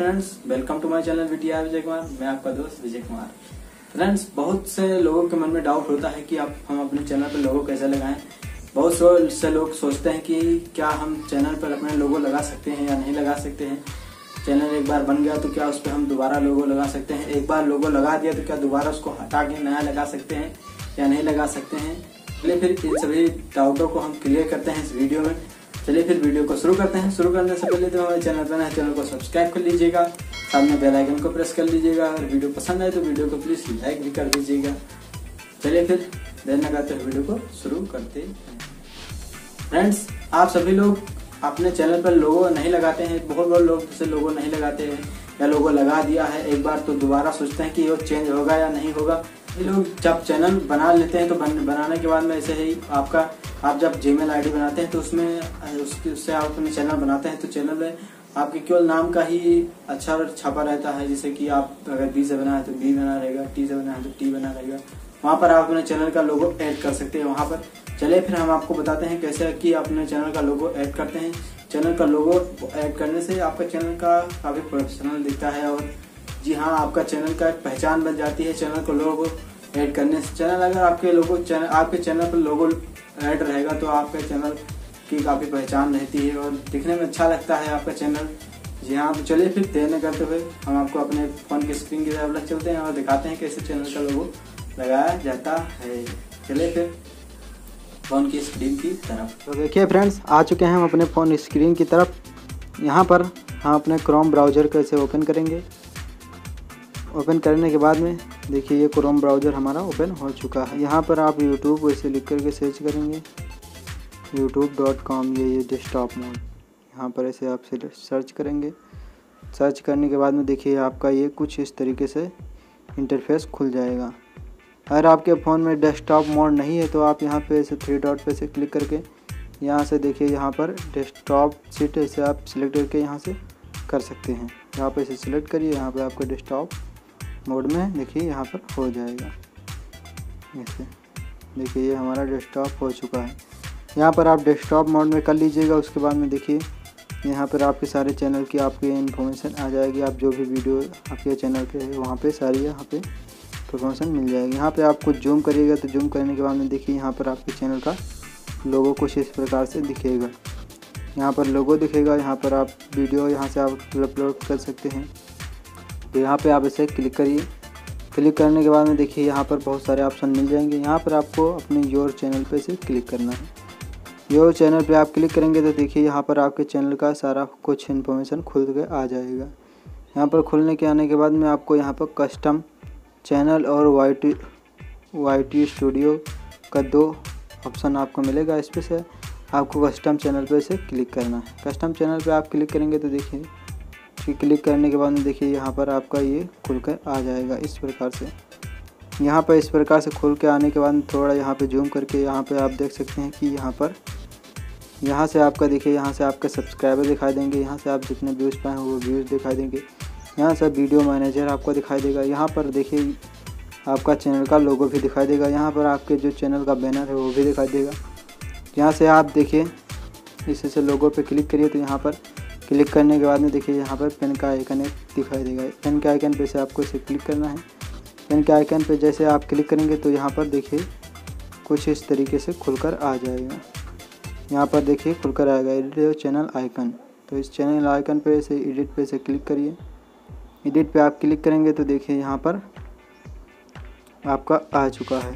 Friends, welcome to my channel VTR Vijay Kumar. मैं आपका दोस्त विजय कुमार। फ्रेंड्स, बहुत से लोगों के मन में डाउट होता है कि हम अपने चैनल पर लोगो कैसे लगाएं। बहुत से लोग सोचते हैं कि क्या हम चैनल पर अपने लोगो लगा सकते हैं या नहीं लगा सकते हैं। चैनल एक बार बन गया तो क्या उस पर हम दोबारा लोगो लगा सकते हैं। एक बार लोगो लगा दिया तो क्या दोबारा उसको हटा के नया लगा सकते हैं या नहीं लगा सकते हैं। चलिए फिर इन सभी डाउटों को हम क्लियर करते हैं इस वीडियो में। चलिए फिर वीडियो को शुरू करते हैं। शुरू करने से पहले तो हमारे चैनल पर नए चैनल को सब्सक्राइब कर लीजिएगा, साथ में बेल आइकन को प्रेस कर लीजिएगा। अगर वीडियो पसंद आए तो वीडियो को प्लीज लाइक भी कर दीजिएगा। चलिए फिर देर न करते हुए वीडियो को शुरू करते हैं। फ्रेंड्स, आप सभी लोग अपने चैनल पर लोगो नहीं लगाते हैं। बहुत लोग जैसे लोगो नहीं लगाते हैं या लोगो लगा दिया है एक बार तो दोबारा सोचते हैं कि वो चेंज होगा या नहीं होगा। ये लोग जब चैनल बना लेते हैं तो बनाने के बाद में ऐसे ही आप जब जीमेल आईडी बनाते हैं तो उससे आप अपने चैनल बनाते हैं तो चैनल में आपके केवल नाम का ही अक्षर छपा रहता है। जैसे कि आप अगर बी से बना है तो बी बना रहेगा, टी से बना है तो टी बना रहेगा। वहाँ पर आप अपने चैनल का लोगो ऐड कर सकते हैं वहाँ पर। चलिए फिर हम आपको बताते हैं कैसे कि अपने चैनल का लोगो ऐड करते हैं। चैनल का लोगो ऐड करने से आपका चैनल का काफी प्रोफेशनल दिखता है और जी हाँ, आपका चैनल का एक पहचान बन जाती है चैनल को लोगो ऐड करने से। चैनल अगर आपके चैनल पर लोगो ऐड रहेगा तो आपके चैनल की काफी पहचान रहती है और दिखने में अच्छा लगता है आपका चैनल। जी हाँ, तो चलिए फिर देर न करते हुए हम आपको अपने फोन की स्क्रीन की तरफ चलते हैं और दिखाते हैं कैसे चैनल का लोगो लगाया जाता है। चलिए फिर फोन की स्क्रीन की तरफ। तो देखिए फ्रेंड्स, आ चुके हैं हम अपने फ़ोन स्क्रीन की तरफ। यहाँ पर हम अपने क्रोम ब्राउज़र को ऐसे ओपन करेंगे। ओपन करने के बाद में देखिए ये क्रोम ब्राउज़र हमारा ओपन हो चुका है। यहाँ पर आप यूट्यूब ऐसे लिख करके सर्च करेंगे youtube.com। ये डेस्कटॉप मोड, यहाँ पर ऐसे आप सर्च करेंगे। सर्च करने के बाद में देखिए आपका ये कुछ इस तरीके से इंटरफेस खुल जाएगा। अगर आपके फ़ोन में डेस्कटॉप मोड नहीं है तो आप यहाँ पे ऐसे 3 डॉट पे से क्लिक करके यहाँ से देखिए यहाँ पर डेस्कटॉप सीट ऐसे आप सिलेक्ट करके यहाँ से कर सकते हैं। यहाँ पे ऐसे सिलेक्ट करिए, यहाँ पे आपका डेस्कटॉप मोड में देखिए यहाँ पर हो जाएगा। ऐसे देखिए ये हमारा डेस्कटॉप हो चुका है। यहाँ पर आप डेस्कटॉप मोड में कर लीजिएगा। उसके बाद में देखिए यहाँ पर आपके सारे चैनल की आपकी इन्फॉर्मेशन आ जाएगी। आप जो भी वीडियो आपके चैनल पे है वहाँ पे सारी यहाँ पे इन्फॉर्मेशन मिल जाएगी। यहाँ पे आप कुछ जूम करिएगा तो जूम करने के बाद में देखिए यहाँ पर आपके चैनल का लोगो कुछ इस प्रकार से दिखेगा। यहाँ पर लोगो दिखेगा। यहाँ पर आप वीडियो यहाँ से आप अपलोड कर सकते हैं। तो यहाँ पे आप इसे क्लिक करिए। क्लिक करने के बाद में देखिए यहाँ पर बहुत सारे ऑप्शन मिल जाएंगे। यहाँ पर आपको अपने योर चैनल पे से क्लिक करना है। योर चैनल पे आप क्लिक करेंगे तो देखिए यहाँ पर आपके चैनल का सारा कुछ इन्फॉर्मेशन खुल के आ जाएगा। यहाँ पर खुलने के आने के बाद में आपको यहाँ पर कस्टम चैनल और वाईटी स्टूडियो का 2 ऑप्शन आपको मिलेगा। इस पर से आपको कस्टम चैनल पे से क्लिक करना है। कस्टम चैनल पे आप क्लिक करेंगे तो देखिए क्लिक करने के बाद में देखिए यहाँ पर आपका ये खुलकर आ जाएगा इस प्रकार से। यहाँ पर इस प्रकार से खुल के आने के बाद थोड़ा यहाँ पे जूम करके यहाँ पे आप देख सकते हैं कि यहाँ से आपका देखिए यहाँ से आपके सब्सक्राइबर दिखाई देंगे। यहाँ से आप जितने व्यूज़ पाए वो व्यूज़ दिखाई देंगे। यहाँ से वीडियो मैनेजर आपको दिखाई देगा। यहाँ पर देखिए आपका चैनल का लोगो भी दिखाई देगा। यहाँ पर आपके जो चैनल का बैनर है वो भी दिखाई देगा। यहाँ से आप देखिए इसी से लोगो पे क्लिक करिए तो यहाँ पर क्लिक करने के बाद में देखिए यहाँ पर पेन का आइकन एक दिखाई देगा। पेन के आइकन पे से आपको इसे क्लिक करना है। पेन के आइकन पे जैसे आप क्लिक करेंगे तो यहाँ पर देखिए कुछ इस तरीके से खुलकर आ जाएगा। यहाँ पर देखिए खुलकर आएगा एडिट चैनल आइकन। तो इस चैनल आइकन पे से एडिट पे से क्लिक करिए। एडिट पे आप क्लिक करेंगे तो देखिए यहाँ पर आपका आ चुका है।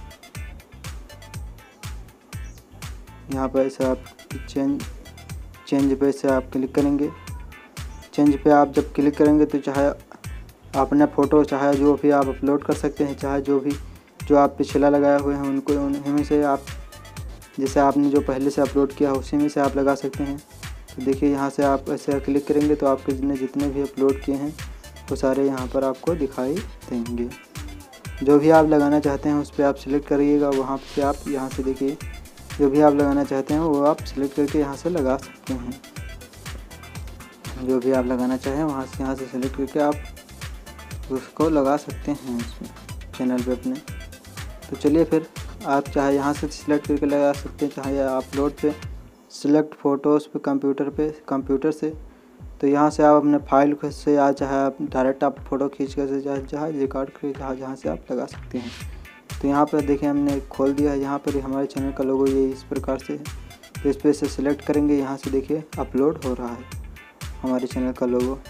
यहाँ पर ऐसे आप चेंज पे से आप क्लिक करेंगे। चेंज पे आप जब क्लिक करेंगे तो चाहे अपना फ़ोटो चाहे जो भी आप अपलोड कर सकते हैं, चाहे जो आप पिछला लगाए हुए हैं उन्हीं से आप जैसे आपने जो पहले से अपलोड किया है उसी में से आप लगा सकते हैं। तो देखिए यहाँ से आप ऐसे क्लिक करेंगे तो आपके जितने भी अपलोड किए हैं वो सारे यहाँ पर आपको दिखाई देंगे। जो भी आप लगाना चाहते हैं उस पर आप सिलेक्ट करिएगा। वहाँ से आप यहाँ से देखिए जो भी आप लगाना चाहते हैं वो आप सिलेक्ट करके यहाँ से लगा सकते हैं। जो भी आप लगाना चाहें यहाँ से सिलेक्ट करके आप उसको लगा सकते हैं इसमें चैनल पे अपने। तो चलिए फिर आप चाहे यहाँ से सिलेक्ट करके लगा सकते हैं, चाहे अपलोड पे सिलेक्ट फ़ोटोज़ पे कंप्यूटर से तो यहाँ से आप अपने फाइल से या चाहे आप डायरेक्ट आप फ़ोटो खींच कर जहाँ रिकॉर्ड कर जहाँ से आप लगा सकते हैं। तो यहाँ पर देखिए हमने खोल दिया है। यहाँ पर हमारे चैनल का लोगो ये इस प्रकार से है। तो इस पर से सिलेक्ट करेंगे, यहाँ से देखिए अपलोड हो रहा है हमारे चैनल का लोगो।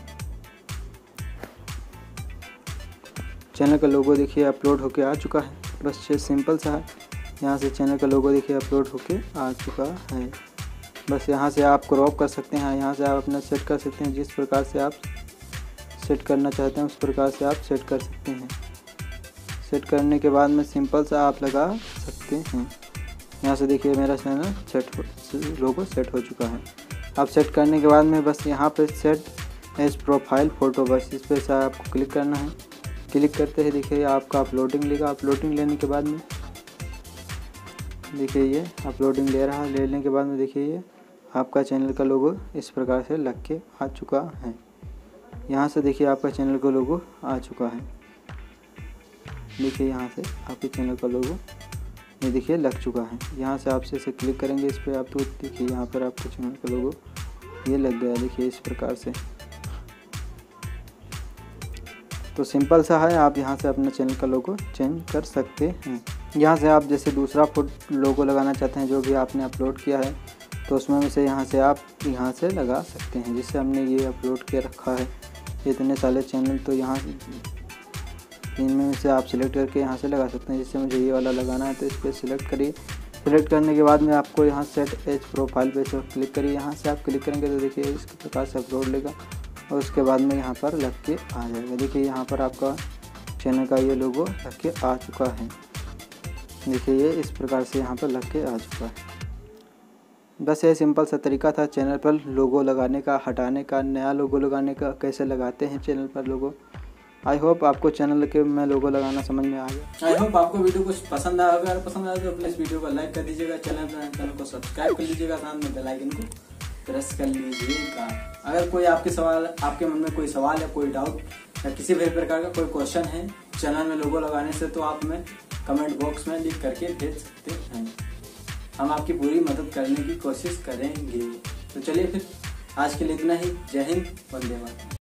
चैनल का लोगो देखिए अपलोड होके आ चुका है। बस ये सिंपल सा है। यहाँ से चैनल का लोगो देखिए अपलोड होके आ चुका है। बस यहाँ से आप क्रॉप कर सकते हैं, यहाँ से आप अपना सेट कर सकते हैं। जिस प्रकार से आप सेट करना चाहते हैं उस प्रकार से आप सेट कर सकते हैं। सेट करने के बाद में सिंपल सा आप लगा सकते हैं। यहाँ से देखिए मेरा चैनल लोगो सेट हो चुका है। आप सेट करने के बाद में बस यहाँ पे सेट एज प्रोफाइल फ़ोटो, बस इस पर से आपको क्लिक करना है। क्लिक करते ही देखिए आपका अपलोडिंग लेगा। अपलोडिंग लेने के बाद में देखिए ये अपलोडिंग ले रहा है। लेने के बाद में देखिए ये आपका चैनल का लोगो इस प्रकार से लग के आ चुका है। यहाँ से देखिए आपका चैनल का लोगो आ चुका है। देखिए यहाँ से आपके चैनल का लोगो ये देखिए लग चुका है। यहाँ से आप इसे क्लिक करेंगे इस पर, आप तो देखिए यहाँ पर आपका चैनल का लोगो ये लग गया। देखिए इस प्रकार से। तो सिंपल सा है, आप यहाँ से अपना चैनल का लोगो चेंज कर सकते हैं। यहाँ से आप जैसे दूसरा लोगो लगाना चाहते हैं जो भी आपने अपलोड किया है, तो उसमें से यहाँ से आप यहाँ से लगा सकते हैं। जिससे हमने ये अपलोड किया रखा है इतने सारे चैनल, तो यहाँ इनमें से आप सिलेक्ट करके यहाँ से लगा सकते हैं। जिससे मुझे ये वाला लगाना है तो इस पर सिलेक्ट करिए। सिलेक्ट करने के बाद में आपको यहाँ सेट एज प्रोफाइल पे से क्लिक करिए। यहाँ से आप क्लिक करेंगे तो देखिए इस प्रकार से अपलोड लेगा और उसके बाद में यहाँ पर लग के आ जाएगा। देखिए यहाँ पर आपका चैनल का ये लोगो लग के आ चुका है। देखिए ये इस प्रकार से यहाँ पर लग के आ चुका है। बस ये सिंपल सा तरीका था चैनल पर लोगो लगाने का, हटाने का, नया लोगो लगाने का, कैसे लगाते हैं चैनल पर लोगो। आई होप आपको चैनल के में लोगो लगाना समझ में आ गया। आई होप आपको वीडियो कुछ पसंद आया होगा। अगर पसंद आया तो प्लीज वीडियो को लाइक कर दीजिएगा, चैनल को सब्सक्राइब कर लीजिएगा, साथ में बेल आइकन को प्रेस कर लीजिएगा। अगर कोई आपके मन में कोई सवाल या कोई डाउट या किसी भी प्रकार का कोई क्वेश्चन है चैनल में लोगो लगाने से, तो आप हमें कमेंट बॉक्स में लिख करके भेज सकते हैं। हम आपकी पूरी मदद करने की कोशिश करेंगे। तो चलिए फिर आज के लिए इतना ही। जय हिंद, वंदे मातरम।